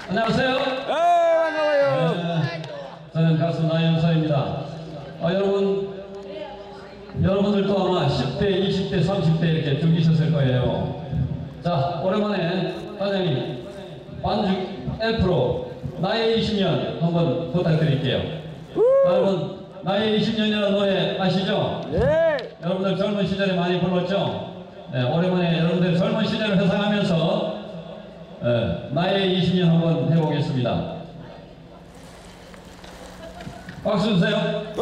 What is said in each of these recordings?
안녕하세요. 반가워요. 저는 가수 나연서입니다. 여러분들도 아마 10대, 20대, 30대 이렇게 죽이셨을 거예요. 자, 오랜만에 과장님 반죽 F로 나의 20년 한번 부탁드릴게요. 여러분, 나의 20년이라는 노래 아시죠? 네. 여러분들 젊은 시절에 많이 불렀죠? 네, 오랜만에 여러분들 젊은 시절을 회상하면서 나의 20년 한번 해보겠습니다. 박수 주세요.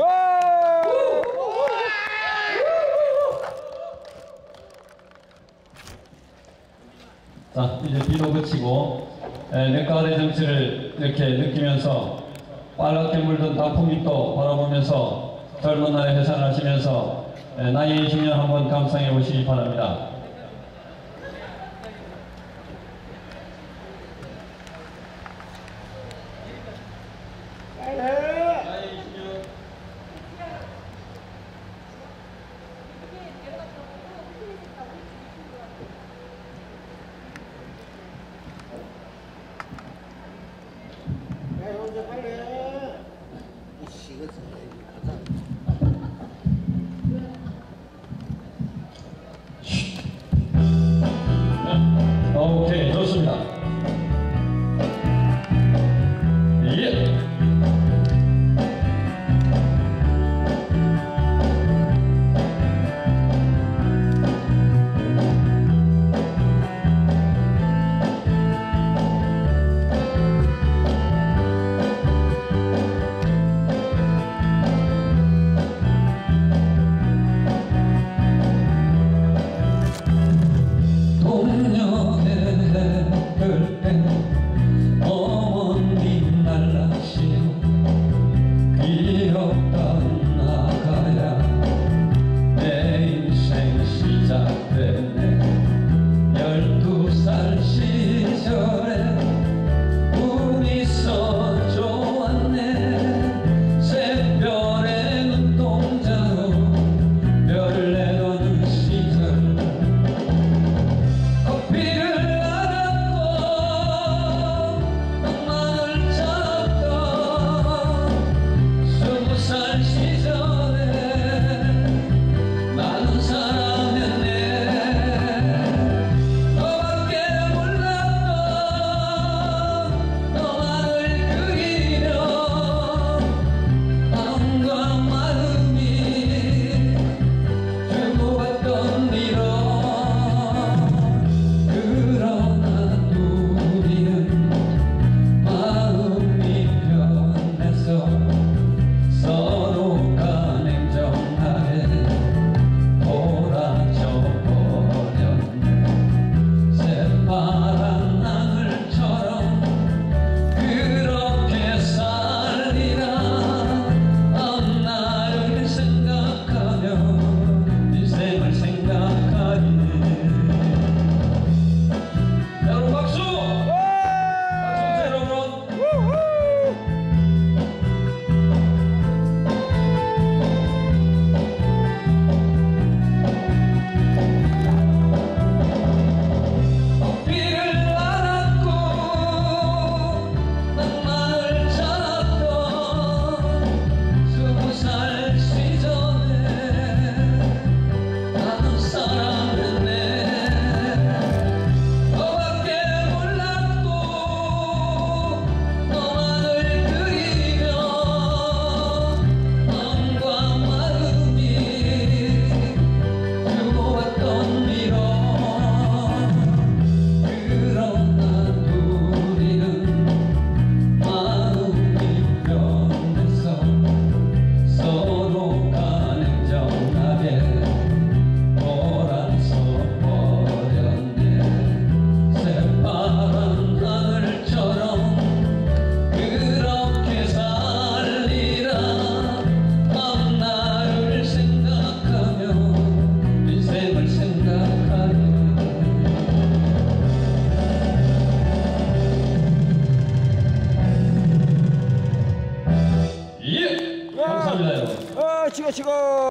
자, 이제 비도 그치고 늦가을의 정취를 이렇게 느끼면서 빨갛게 물든 단풍잎도 바라보면서 젊은 날의 회상을 하시면서 나의 20년 한번 감상해 보시기 바랍니다. 오케이, 좋습니다. 예. 치고 치고.